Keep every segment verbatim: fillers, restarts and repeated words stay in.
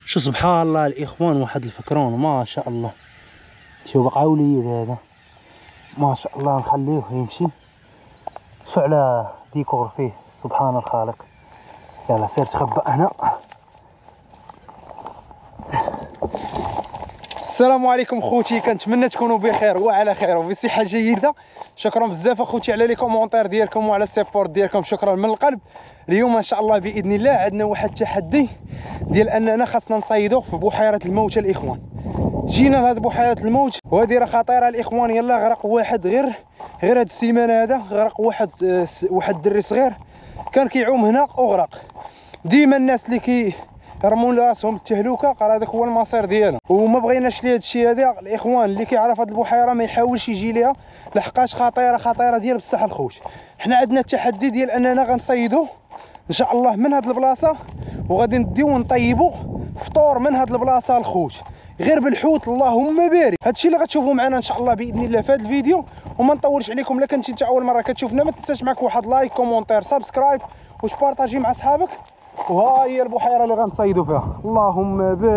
شو سبحان الله الاخوان، واحد الفكرون ما شاء الله. شو بقى وليد هذا ما شاء الله، نخليه يمشي. شو على ديكور فيه سبحان الخالق. يلا سير تخبأ هنا. السلام عليكم خوتي، كنتمنى تكونوا بخير وعلى خير وبصحه جيده. شكرا بزاف اخوتي على لي كومونتير ديالكم وعلى السيبورت ديالكم، شكرا من القلب. اليوم ان شاء الله باذن الله عندنا واحد التحدي ديال اننا خاصنا نصيدوا في بحيره الموت الاخوان. جينا لهاد بحيره الموت وهذه راه خطيره الاخوان. يلا غرق واحد غير غير هاد السيمانه هذا، غرق واحد واحد الدري صغير كان كيعوم هنا وغرق. ديما الناس اللي كي يرمون راسهم التهلوكه راه هذاك هو المصير ديالهم، وما بغيناش لهذا الشيء هذا. الاخوان اللي كيعرف هذه البحيره ما يحاولش يجي ليها لحقاش خطيره خطيره ديال بصح الخوت. حنا عندنا التحدي ديال اننا غنصيدوا ان شاء الله من هذه البلاصه، وغادي نديو نطيبوا فطور من هذه البلاصه الخوت، غير بالحوت اللهم بارك. هادشي اللي غتشوفوا معنا ان شاء الله باذن الله في هذا الفيديو. وما نطولش عليكم، الا كنتي انت اول مره كتشوفنا ما تنساش معك واحد لايك كومونتير سبسكرايب وتبارطاجي مع صحابك. وها هي البحيره اللي غنصيدوا فيها. اللهم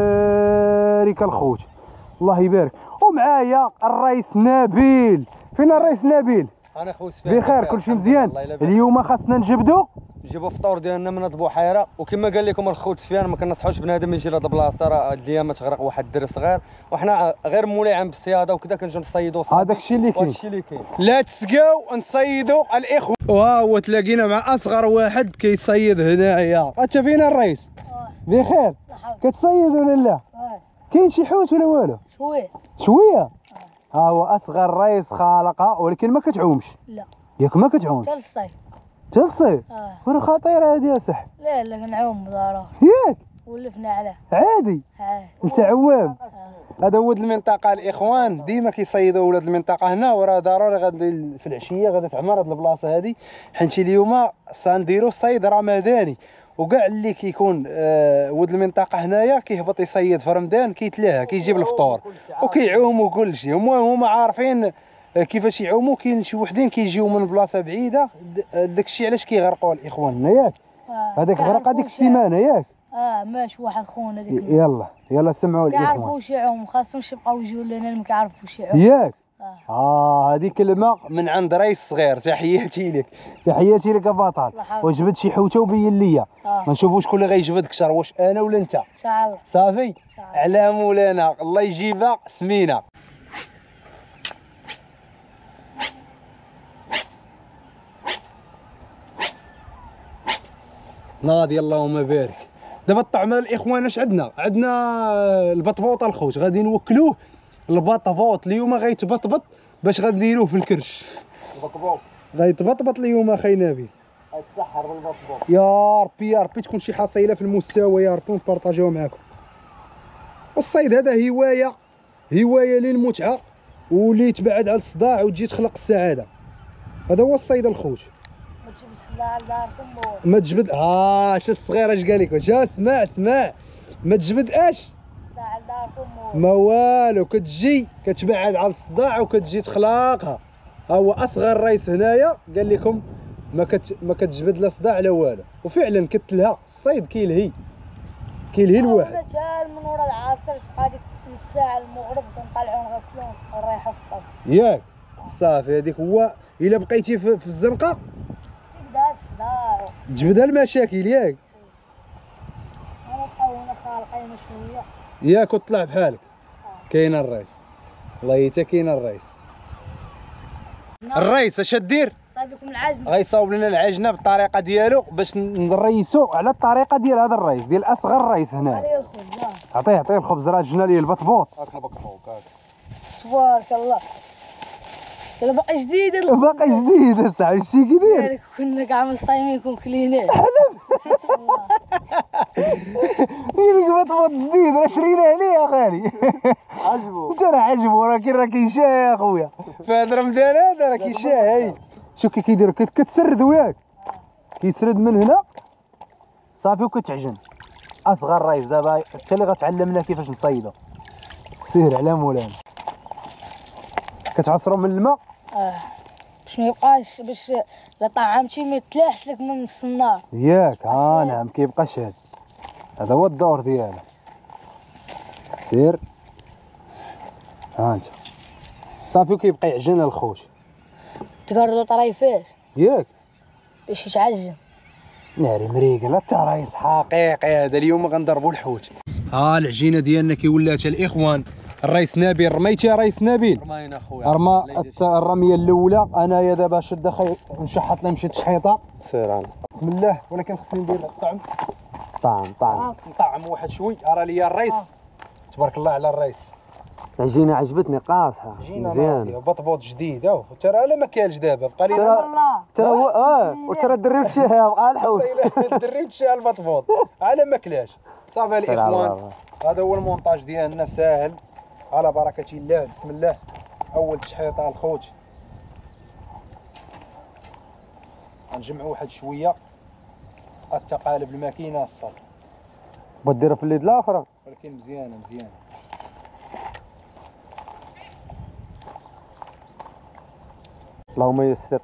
بارك الخوت، الله يبارك. ومعايا الرئيس نبيل. فين الرئيس نبيل؟ انا خوت بخير كلشي مزيان. اليوم خاصنا نجبدوا نجيبوا فطور ديالنا من هاد البحيره، وكما قال لكم الخوت سفيان ما كنصحوش بنادم يجي لهاد البلاصه، راه هاد الايام تغرق واحد الدري صغير، وحنا غير مولعين بالصياده وكذا كنجيو نصيدوا. هذاك الشيء اللي كاين، هادشي اللي كاين. لا تسقاو نصيدوا الاخوه. وها هو تلاقينا مع اصغر واحد كيصيد هنايا. انت فين الرئيس؟ بخير كتصيد ولا لا؟ كاين شي حوت ولا والو؟ شويه شويه. ها هو اصغر رئيس خالقها، ولكن ما كتعومش. لا ياك ما كتعوم حتى للصيف. حتى الصيف؟ اه ورا خطيره هادي يا صح. لا لا كنعوم ضروري. ياك ولفنا عليه عادي. عادي. انت عوام. آه. هذا ولد المنطقه الاخوان، ديما كيصيدوا ولاد المنطقه هنا، وراه ضروري غادي في العشيه غادي تعمر هاد البلاصه هادي، حيت اليوم سنديروا صيد رمضاني. وكاع اللي كيكون آه ولد المنطقه هنايا كيهبط يصيد في رمضان، كيتلاها كيجيب الفطور وكيعوم وكل شيء. المهم هما عارفين كيفاش يعوموا. كاين شي وحدين كيجيو من بلاصه بعيده، داك الشيء علاش كيغرقوا الاخوان ياك. آه. هذاك غرق هذيك السيمانه ياك. اه ماشي واحد خونا ديك يلا يلا سمعوا الاخوان. كيعرفوش يعوم، خاصهمش يبقاو يجيو لنا اللي ما كيعرفوش يعوم. ياك. اه اه هذه كلمه من عند رئيس صغير. تحياتي لك تحياتي لك بطل. وجبد شي حوته وبين ليا. آه. ما نشوفوا شكون اللي غيجبد كثر، واش انا ولا انت؟ ان شاء الله. صافي على مولانا الله يجيبها سمينه. ناضي اللهم بارك. دابا الطعمه الاخوان اش عندنا؟ عندنا البطبوط الخوت، غادي نوكلوه البطبوط اليوم. غيتبطبط باش غنديروه في الكرش. البطبوط غيتبطبط اليوم اخي نبيل. غيتسحر بالبطبوط. يا ربي يا ربي تكون شي حصيله في المستوى يا ربي ونبارطاجيوها معاكم. والصيد هذا هوايه هوايه للمتعه، واللي تبعد على الصداع وتجي تخلق السعاده. هذا هو الصيد الخوت. ما تجيب الصداع لداركم. ما تجبد. ها اش الصغير اش قال لك؟ جا اسمع اسمع، ما تجبد اش الصداع لداركم. ما والو، كتجي كتبعد على الصداع وكتجي تخلاقها. ها هو اصغر رئيس هنايا قال لكم ما كت ما كتجبد لا صداع لا والو، وفعلا كتلها. الصيد كيلهي كيلهي الواحد. انا جال من ورا العصر تبقى ديك الساعه المغرب كنطلعو نغسلو ونريحو في الطبخ ياك. صافي هذيك هو. الا بقيتي في, في الزنقه تبدا الصداع تجبدها المشاكل ياك. ونبقاو هنا خالقين شويه ياك وتطلع بحالك. كاين الرئيس والله حتى كاين الرئيس. الرئيس اش دير؟ صايب لكم العجن. غيصاوب لنا العجنه بالطريقه ديالو باش نريسو على الطريقه ديال هذا الرئيس ديال اصغر رئيس هنا. عليه الخبز. عطيه عطيه الخبز، راه جبنا ليه البطبوط. هاك بكروك هاك. تبارك الله. لا باقي جديد الخبز. باقي جديد هسه شتي كي داير. كنا كاع مصايمين كون كليناه. يليك بطبوط جديد راه شريناه عليه غالي. عجبو انت راه عجبو، ولكن راه كيشاه يا خويا في هذا رمضان هذا راه كيشاه. هاي شوف كي كيديروا كتسردوا ياك. كيسرد من هنا صافي وكتعجن. اصغر رئيس دابا انت اللي غتعلمنا كيفاش نصيدو. سير على مولانا. كتعصروا من الماء. اه باش ما يبقاش، باش لا طعمتي ما يتلاحش لك من نص النار. ياك. اه نعم كيبقى شاد. هذا هو الدور ديالو. سير ها انت صافي وكيبقى يعجن الخوت تقردو طريفات ياك باش يتعجن. ناري مريقه لا الترايس حقيقي هذا اليوم غنضربوا الحوت. ها العجينه ديالنا كي ولات الاخوان. الرئيس نبيل رميتي يا رئيس نبيل؟ رمينا خويا رمى الرميه الاولى. انايا دابا شد اخي نشحط لها مشي تشحيطه. سير انا بسم الله. ولكن خصني ندير الطعم طعم طعم نطعم واحد شوي. ارى ليا الرئيس تبارك الله على الرئيس. العجينه عجبتني قاصحه مزيان بطبوط جديد. اهو ترى لا ما كاينش دابا بقى لي والله ترى هو اه وترى دريت شي بقى الحوت دريت شي البطبوط على ما كلاش. صافي الاخوان هذا هو المونتاج ديالنا ساهل على بركه الله. بسم الله. اول تشحيطه الخوت غنجمعوا واحد شويه حتى قالب الماكينه الصاد بديرها في اليد الاخرى ولكن مزيانه مزيانه. اللهم يسر.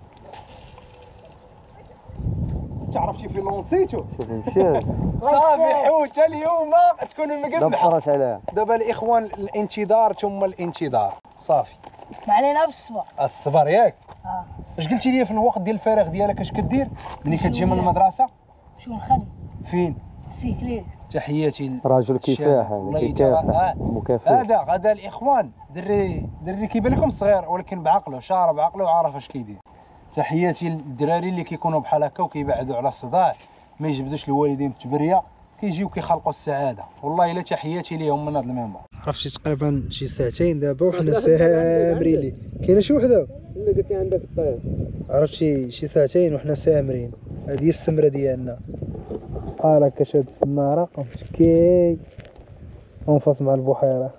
عرفتي في لونسيتو شوف مشى صافي حوته اليوم تكون مقبحه. دبرت عليها دابا الاخوان الانتظار ثم الانتظار. صافي ما علينا بالصبر. الصبر ياك. اه اش قلتي لي في الوقت ديال الفراغ ديالك اش كدير ملي كتجي من المدرسه؟ شو نخدم فين؟ سيكليت. تحياتي راجل كفاح الله هذا يجزاه. كفاح مكافح. هذا غدا الاخوان دري دري كيبان لكم صغير ولكن بعقله شارب بعقله وعارف اش كيدير. تحياتي للدراري اللي كيكونوا بحال هكا وكيبعدوا على الصداع ما يجبدوش الوالدين بالتبريه كيجيو كيخلقوا السعاده. والله الا تحياتي ليهم من هذا المنبر. عرفتي تقريبا شي ساعتين دابا وحنا سامرين لي كاينه شي وحده اللي قلت لي عندك الطير. عرفتي شي ساعتين وحنا سامرين. هذه هي السمره ديالنا. ها راك شاد السناره كي ونفاس مع البحيره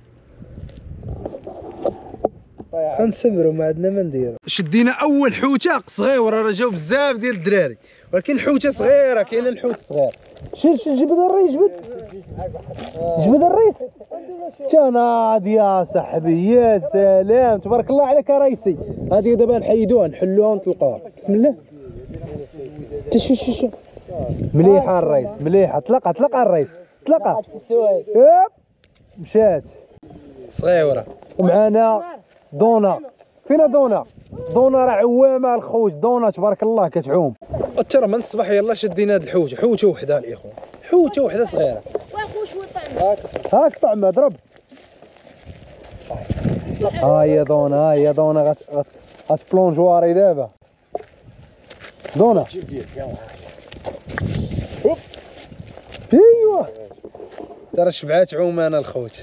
غنسمرو ما عندنا ما نديرو. شدينا اول حوته صغيره راه جاو بزاف ديال الدراري ولكن حوته صغيره. كاين الحوت الصغير. شير شير جبد الريس جبد جبد الريس تناض يا صاحبي. يا سلام تبارك الله عليك يا ريسي. هذه دابا نحيدوها نحلوها ونطلقوها. بسم الله. تشو شو شو مليحه الريس مليحه. طلقها طلقها الريس طلقها. مشات صغيره. ومعنا دونا. فين دونا؟ دونا راه عوامه الخوت. دونا تبارك الله كتعوم. ترى من الصباح يلا شدينا هاد الحوته. حوته وحده الاخوان حوته وحده صغيره. واخو شوي طعم هاك طعمه ضرب. ها هي دونا ها هي دونا غت غت غتبلونجواري دابا. دونا ايوا ترى شبعات عومانه الخوت.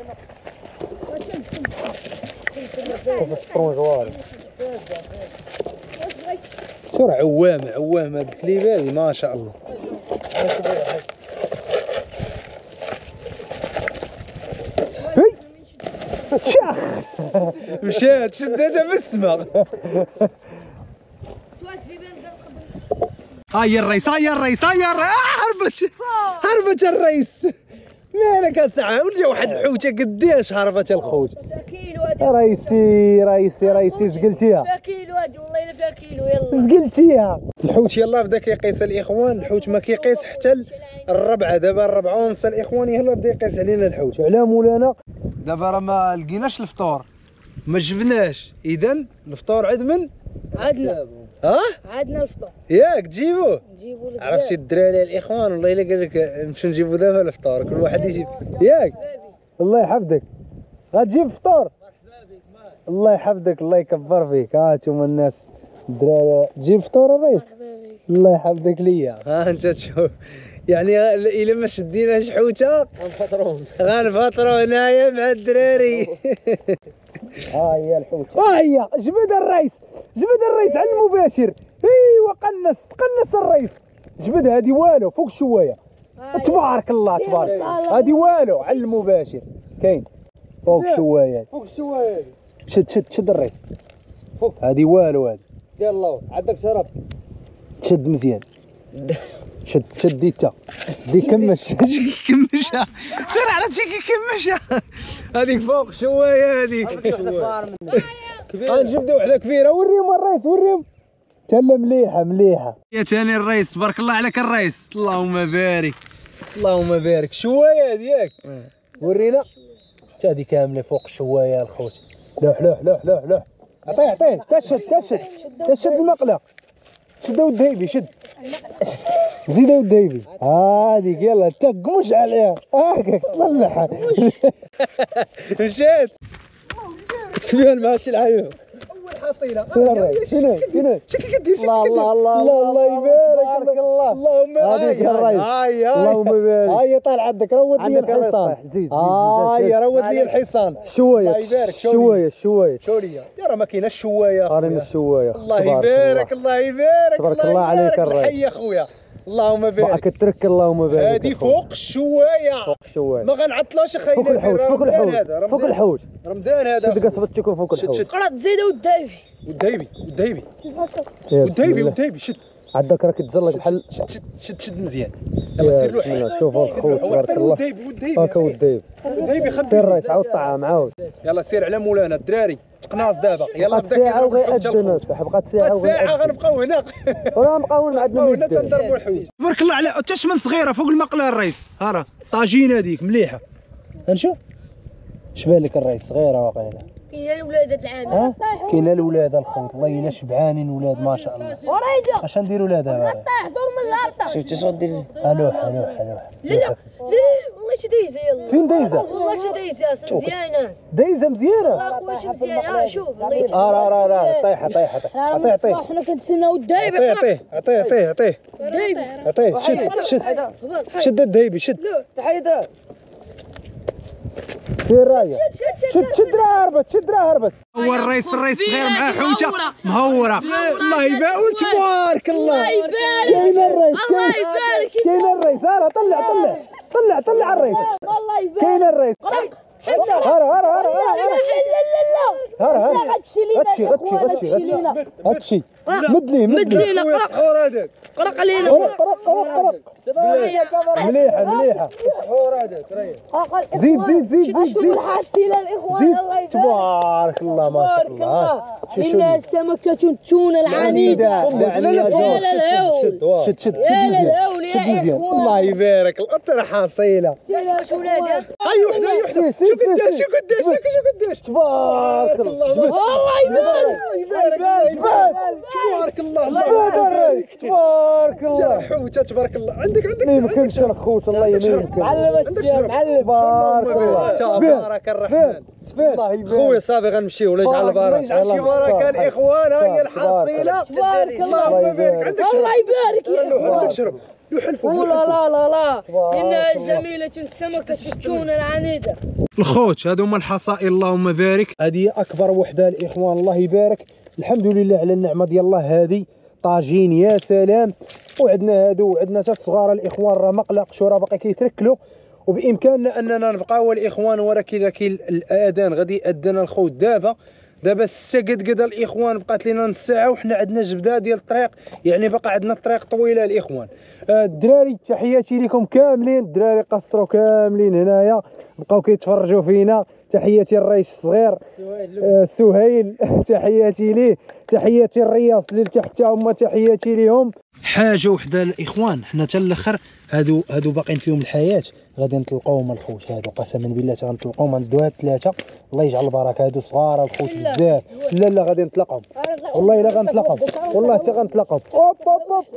شو عوامه عوامه هاد الكليب هادي ما شاء الله. هي شاخ مشات شديتها بالسما. هاي الريس هاي الريس هاي الريس. هربت هربت الريس. مالك هالساعة ولا واحد الحوته قديش هربت الخوت. كيلو هادي ريسي ريسي ريسي زقلتيها. فيها كيلو هادي والله الا فيها كيلو. يلا زقلتيها. الحوت يلا بدا كيقيس الاخوان. الحوت ما كيقيس حتى الربعه. دابا الربعه ونص الاخوان يلا بدا يقيس علينا الحوت على مولانا. دابا راه ما لقيناش الفطور ما جبناش. اذا الفطور عند من؟ عندنا ها عندنا الفطور ياك تجيبوه. نجيبو لك. عرفتي الدراري الاخوان والله الا قال لك نمشيو نجيبو دابا الفطور كل واحد يجيب ياك. الله يحفظك غتجيب فطور. الله يحفظك الله يكبر فيك. ها انتم الناس الدراري تجيب فطور الريس. الله يحفظك ليا. ها انت تشوف يعني الا ما شديناش حوته غنفطرون غنفطروا هنايا مع الدراري. ها هي الحوت. ها هي جبد الريس جبد الريس على المباشر. ايوا قنص قنص الريس. جبد هذه والو فوق شويه. تبارك الله تبارك. هذه والو على المباشر كاين فوق شويه. فوق شويه. شد شد شد الريس فوق. هذه والو هذه. يلا عندك شرف. شد مزيان. شد شد ديتا دي كمش كمشها ترى على شي كمشها. هذيك فوق شويه هذيك غنجبدو وحده كبيره. وريهم الريس وريهم تلا مليحه مليحه. يا تاني الريس تبارك الله عليك الريس. اللهم بارك اللهم بارك. شويه هذه ياك ورينا حتى هذه كامله فوق الشوايه الخوت. لوح لوح لوح لوح لوح عطيه عطيه تشد تشد تشد المقله. شد ودهيبي شد زيد ودهيبي هذيك يلا تقمش عليها هاكاك طلعها. مشيت سفيان ماشي العيون حصيله سير الريس فينا فينا شكل كدير الله الله الله الله الله يبارك الله. اللهم هذيك الريس. هاي هاي اللهم بارك. هاي طالع عندك روض لي عندك الريس الحصان. طيح. زيد، زيد، هاي زيد. روض لي الحصان. شويه الله يبارك. شويه شويه شوريه يا راه ما كايناش شوايه. قارن الشويه. الله يبارك الله يبارك تبارك الله عليك الريس. حي اخويا اللهم بارك. معك الترك اللهم بارك. هذه فوق الشوايه فوق الشوايه. ما غنعطلوش اخي. فوق الحوت فوق الحوت فوق الحوت. رمضان هذا. شد قصبة تكون فوق شد الحوت. شد قرات زيد ودايفي ودهيبي ودهيبي يا بسم ودهيبي الله. ودهيبي شد عندك راك تزلق بحال. شد شد شد شد مزيان. يلا يا سير بسم له الله شوفوا الخوت تبارك الله. ودهيبي ودهيبي هاكا وديب. ودهيبي خمسة. سير الريس عاود طعام عاود. يلا سير على مولانا الدراري تقناص دابا. يلا بقات ساعة وغيأذن صاحبي بقات ساعة بقات ساعة وغيأذن. غنبقاو هنا. ولا نبقاو ما عندنا ما هنا يدير. تنضربوا الحوت. تبارك الله على حتى من صغيرة فوق المقلة الريس. ها راه طاجين هذيك مليحة. هنشوف شبان لك الريس صغيرة واقيلا. كاين الولاد هاد العام ها كاين الولاد الخوت الله يلا شبعانين ولاد ما شاء الله. وريجا اش نديروا ولاد دابا؟ طايح دور من الهبطه. شفتي شنو دير؟ الوح الوح الوح. لا لا لا والله شي دايزه يلا. فين دايزة؟ والله شي دايزه مزيانه. دايزة مزيانة. والله خويا شي مزيانه. اه شوف الله يجزيك. اه راه راه راه طيحة طيحة طيحة. عطيه عطيه حنا كنتسناو الدايبه. عطيه عطيه عطيه عطيه دايبه عطيه شد شد شد الدهيبي شد. تحيدها. سير راية شد شد راه هربت شد راه هربت. هو الريس الريس صغير معاه حوته مهورة. الله يبارك تبارك الله. كاين الريس الله يبارك. كاين الريس. ها راه طلع طلع طلع طلع الريس. الله يبارك. كاين الريس. هرا هرا هرا هرا لا لا لا لا هرا هرا غتمشي لينا غتشي غتشي غتشي غتشي هاتشي مد ليه مد ليه. لينا قرق هذاك قرق علينا. قرق قرق قرق قرق. مليحة مليحة. زيد زيد زيد زيد زيد حاسينا الاخوان زيد الله يبارك. تبارك الله ما شاء تبارك الله. الله. شو شو إنها السمكة التونة العنيدة. لا لا يا لا شد شد شد يا مزيان لا شد مزيان. الله يبارك القطر حصيلة. واش ولادي؟ هاي وحدة هاي وحدة. شو قداش شو قداش شو قداش. تبارك الله. الله يبارك. يبارك تبارك الله. تبارك تبارك الله. جا حوته تبارك الله. عندك عندك ما يمكنش الخوت الله يمكن. معلم السيام معلم. تبارك الله. تبارك الرحمن. الله يبارك. خويا صافي غنمشيو ولا يجعل الله يجعل شي بركه الاخوان. هاي الحصيله تبارك الله. اللهم بارك. عندك الله يبارك يا شرب اخوان. عندك شرب لوح الفوق. لا لا لا لا إنها جميلة السمكة التونة العنيدة. الخوت هادو هما الحصائر اللهم بارك. هذه اكبر وحده الاخوان الله يبارك. الحمد لله على النعمه ديال الله. هذه طاجين يا سلام. وعندنا هادو وعندنا حتى الصغار الاخوان راه ما قلقش راه باقي كيتركلوا. وبامكاننا اننا نبقاو الاخوان ولكن كاين الاذان غادي ياذن الخوت دابا. دابا ستة قد قد الاخوان بقات لنا نص ساعه وحنا عندنا جبده ديال الطريق يعني باقا عندنا الطريق طويله الاخوان. آه الدراري تحياتي لكم كاملين. الدراري قصروا كاملين هنايا بقاو كيتفرجوا فينا. تحياتي الريس الصغير آه سهيل تحياتي ليه. تحياتي الرياض اللي تحت هما تحياتي ليهم. حاجه وحده الاخوان حنا حتى الاخر هادو هادو باقيين فيهم الحياه غادي نطلقوهم الخوت. هادو قسما بالله غنطلقوهم غندوها هاد الثلاثه الله يجعل البركه. هادو صغار الخوت بزاف. لا لا غادي نطلقهم والله الا غنطلقهم والله حتى غنطلقهم. اوب اوب اوب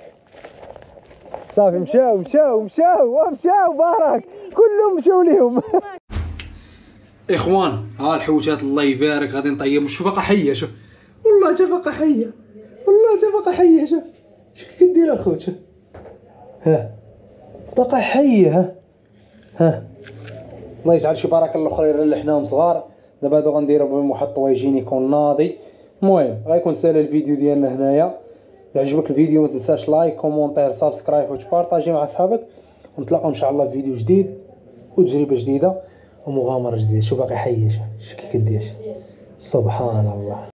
صافي مشاو مشاو مشاو مشاو بارك كلهم مشاو ليهم. اخوان ها الحوتات الله يبارك غادي نطيب. شوف باقا حيه شوف والله تا باقا حيه والله تا باقا حيه. شوف شوف كي كدير الخوت شوف ها باقا حيه ها ها الله يجعل شي بركه الاخرين اللي حناهم صغار. دابا هادو غنديرو بهم واحد الطويجين يكون ناضي. المهم غيكون ساهل الفيديو ديالنا هنايا. الا عجبك الفيديو ما تنساش لايك كومونتير سبسكرايب وتبارطاجي مع صحابك. ونتلاقاو ان شاء الله في فيديو جديد وتجربه جديده ومغامره جديده. شو باقي حيه شو كي كدير سبحان الله.